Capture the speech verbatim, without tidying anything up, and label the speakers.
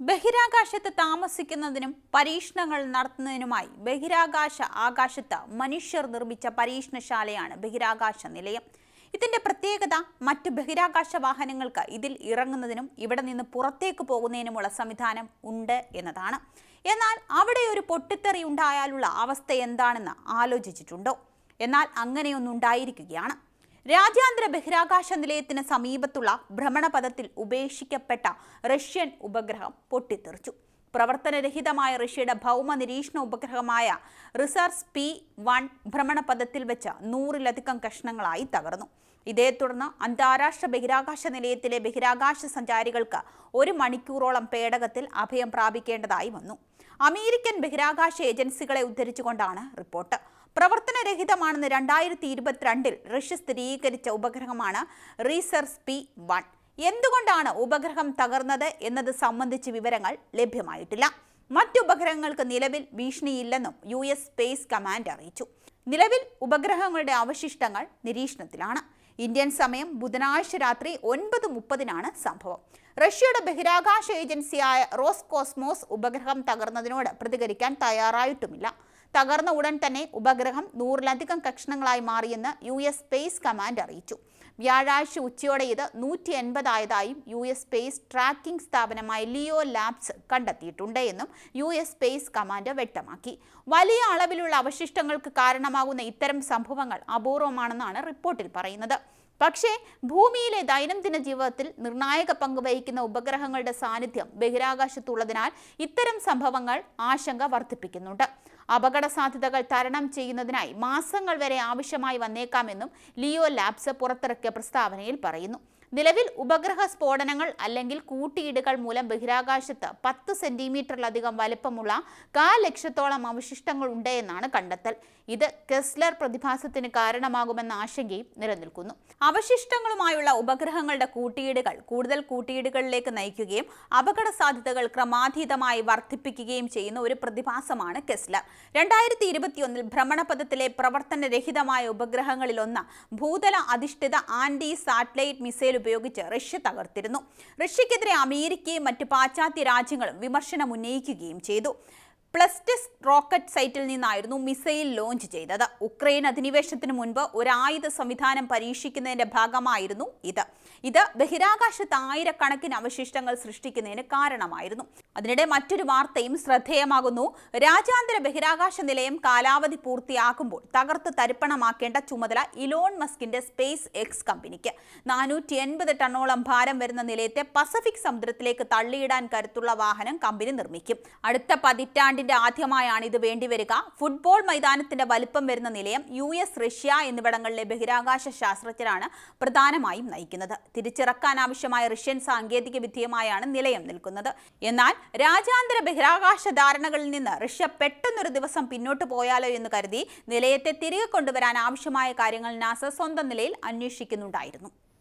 Speaker 1: ബഹിരാകാശത്ത് താമസിക്കുന്നതിനും പരീക്ഷണങ്ങൾ നടത്തുന്നതിനുമായി ബഹിരാകാശ ആകാശത്ത് മനുഷ്യർ നിർമ്മിച്ച പരീക്ഷണശാലയാണ് ബഹിരാകാശ നിലയം. ഇതിന്റെ പ്രത്യേകത മറ്റ് ബഹിരാകാശ വാഹനങ്ങൾക്ക് ഇതിൽ ഇറങ്ങുന്നതിനും ഇവിടെ നിന്ന് പുറത്തേക്ക് പോകുന്നതിനുമുള്ള സംവിധാനം ഉണ്ട് എന്നതാണ്. എന്നാൽ അവിടെ ഒരു പൊട്ടിത്തെറി ഉണ്ടായാലുള്ള അവസ്ഥ എന്താണെന്ന് ആലോചിച്ചിട്ടുണ്ടോ? എന്നാൽ അങ്ങനെയൊന്നും ഉണ്ടായിരിക്കുകയാണ്. രാജ്യാന്തര ബഹിരാകാശ നിലയത്തിന് സമീപത്തുള്ള ഭ്രമണപഥത്തിൽ ഉപേക്ഷിക്കപ്പെട്ട റഷ്യൻ ഉപഗ്രഹം പൊട്ടിത്തെറിച്ചു. പ്രവർത്തനരഹിതമായ റഷ്യയുടെ ഭൗമ നിരീക്ഷണ ഉപഗ്രഹമായ റിസർസ് പി വൺ ഭ്രമണപഥത്തിൽ വെച്ച് നൂറിലധികം കഷ്ണങ്ങളായി തകർന്നു. ഇതേ തുടർന്ന് അന്താരാഷ്ട്ര ബഹിരാകാശ നിലയത്തിലെ ബഹിരാകാശ സഞ്ചാരികൾക്ക് ഒരു മണിക്കൂറോളം പേടകത്തിൽ അഭയം പ്രാപിക്കേണ്ടതായി വന്നു. അമേരിക്കൻ ബഹിരാകാശ ഏജൻസികളെ ഉദ്ധരിച്ചുകൊണ്ടാണ് റിപ്പോർട്ട്. പ്രവർത്തനരഹിതമാണെന്ന് രണ്ടായിരത്തി ഇരുപത്തിരണ്ടിൽ റഷ്യ സ്ഥിരീകരിച്ച ഉപഗ്രഹമാണ് റിസർസ് പി വൺ. എന്തുകൊണ്ടാണ് ഉപഗ്രഹം തകർന്നത് എന്നത് സംബന്ധിച്ച് വിവരങ്ങൾ ലഭ്യമായിട്ടില്ല. മറ്റു ഉപഗ്രഹങ്ങൾക്ക് നിലവിൽ ഭീഷണിയില്ലെന്നും യു എസ് സ്പേസ് കമാൻഡ് അറിയിച്ചു. നിലവിൽ ഉപഗ്രഹങ്ങളുടെ അവശിഷ്ടങ്ങൾ നിരീക്ഷണത്തിലാണ്. ഇന്ത്യൻ സമയം ബുധനാഴ്ച രാത്രി ഒൻപത് മുപ്പതിനാണ് സംഭവം. റഷ്യയുടെ ബഹിരാകാശ ഏജൻസിയായ റോസ്കോസ്മോസ് ഉപഗ്രഹം തകർന്നതിനോട് പ്രതികരിക്കാൻ തയ്യാറായിട്ടുമില്ല. തകർന്ന ഉടൻ തന്നെ ഉപഗ്രഹം നൂറിലധികം കഷ്ണങ്ങളായി മാറിയെന്ന് യു എസ് സ്പേസ് കമാൻഡ് അറിയിച്ചു. വ്യാഴാഴ്ച ഉച്ചയോടെ ഇത് നൂറ്റി എൺപതായതായും യു എസ് സ്പേസ് ട്രാക്കിംഗ് സ്ഥാപനമായ ലിയോ ലാബ്സ് കണ്ടെത്തിയിട്ടുണ്ട് എന്നും യു എസ് സ്പേസ് കമാൻഡ് വ്യക്തമാക്കി. വലിയ അളവിലുള്ള അവശിഷ്ടങ്ങൾക്ക് കാരണമാകുന്ന ഇത്തരം സംഭവങ്ങൾ അപൂർവമാണെന്നാണ് റിപ്പോർട്ടിൽ പറയുന്നത്. പക്ഷേ ഭൂമിയിലെ ദൈനംദിന ജീവിതത്തിൽ നിർണായക പങ്ക് വഹിക്കുന്ന ഉപഗ്രഹങ്ങളുടെ സാന്നിധ്യം ബഹിരാകാശത്തുള്ളതിനാൽ ഇത്തരം സംഭവങ്ങൾ ആശങ്ക വർദ്ധിപ്പിക്കുന്നുണ്ട്. അപകട സാധ്യതകൾ തരണം ചെയ്യുന്നതിനായി മാസങ്ങൾ വരെ ആവശ്യമായി വന്നേക്കാമെന്നും ലിയോ ലാബ്സ് പുറത്തിറക്കിയ പ്രസ്താവനയിൽ പറയുന്നു. നിലവിൽ ഉപഗ്രഹ സ്ഫോടനങ്ങൾ അല്ലെങ്കിൽ കൂട്ടിയിടുകൾ മൂലം ബഹിരാകാശത്ത് പത്ത് സെന്റിമീറ്ററിലധികം വലിപ്പമുള്ള കാൽ ലക്ഷത്തോളം അവശിഷ്ടങ്ങൾ ഉണ്ട് എന്നാണ് കണ്ടെത്തൽ. ഇത് കെസ്ലർ പ്രതിഭാസത്തിന് കാരണമാകുമെന്ന ആശങ്കയും നിലനിൽക്കുന്നു. അവശിഷ്ടങ്ങളുമായുള്ള ഉപഗ്രഹങ്ങളുടെ കൂട്ടിയിടുകൾ കൂടുതൽ കൂട്ടിയിടുകളിലേക്ക് നയിക്കുകയും അപകട സാധ്യതകൾ ക്രമാതീതമായി വർദ്ധിപ്പിക്കുകയും ചെയ്യുന്ന ഒരു പ്രതിഭാസമാണ് കെസ്ലർ. രണ്ടായിരത്തി ഇരുപത്തിയൊന്നിൽ ഭ്രമണപഥത്തിലെ പ്രവർത്തനരഹിതമായ ഉപഗ്രഹങ്ങളിലൊന്ന് ഭൂതല അധിഷ്ഠിത ആന്റി സാറ്റലൈറ്റ് മിസൈൽ ഉപയോഗിച്ച് റഷ്യ തകർത്തിരുന്നു. റഷ്യക്കെതിരെ അമേരിക്കയും മറ്റ് പാശ്ചാത്യ രാജ്യങ്ങളും വിമർശനം ഉന്നയിക്കുകയും ചെയ്തു. പ്ലസ്റ്റിസ് റോക്കറ്റ് സൈറ്റിൽ നിന്നായിരുന്നു മിസൈൽ ലോഞ്ച് ചെയ്തത്. ഉക്രൈൻ അധിനിവേശത്തിന് മുൻപ് ഒരു ആയുധ സംവിധാനം പരീക്ഷിക്കുന്നതിന്റെ ഭാഗമായിരുന്നു ഇത്. ഇത് ബഹിരാകാശത്ത് ആയിരക്കണക്കിന് അവശിഷ്ടങ്ങൾ സൃഷ്ടിക്കുന്നതിന് കാരണമായിരുന്നു. അതിനിടെ മറ്റൊരു വാർത്തയും ശ്രദ്ധേയമാകുന്നു. രാജ്യാന്തര ബഹിരാകാശ നിലയം കാലാവധി പൂർത്തിയാക്കുമ്പോൾ തകർത്ത് തരിപ്പണമാക്കേണ്ട ചുമതല ഇലോൺ മസ്കിന്റെ സ്പേസ് എക്സ് കമ്പനിക്ക്. നാനൂറ്റി എൺപത് ടണ്ണോളം ഭാരം വരുന്ന നിലയത്തെ പസഫിക് സമുദ്രത്തിലേക്ക് തള്ളിയിടാൻ കരുത്തുള്ള വാഹനം കമ്പനി നിർമ്മിക്കും. അടുത്ത പതിറ്റാണ്ടിൽ ആദ്യമായാണ് ഇത് വേണ്ടിവരിക. ഫുട്ബോൾ മൈതാനത്തിന്റെ വലിപ്പം വരുന്ന നിലയം യു എസ്, റഷ്യ എന്നിവിടങ്ങളിലെ ബഹിരാകാശ ശാസ്ത്രജ്ഞരാണ് പ്രധാനമായും നയിക്കുന്നത്. തിരിച്ചിറക്കാൻ ആവശ്യമായ റഷ്യൻ സാങ്കേതിക വിദ്യയുമായാണ് നിലയം നിൽക്കുന്നത്. എന്നാൽ രാജ്യാന്തര ബഹിരാകാശ ധാരണകളിൽ നിന്ന് റഷ്യ പെട്ടെന്നൊരു ദിവസം പിന്നോട്ട് പോയാലോ എന്ന് കരുതി നിലയത്തെ തിരികെ കൊണ്ടുവരാൻ ആവശ്യമായ കാര്യങ്ങൾ നാസ സ്വന്തം നിലയിൽ അന്വേഷിക്കുന്നുണ്ടായിരുന്നു.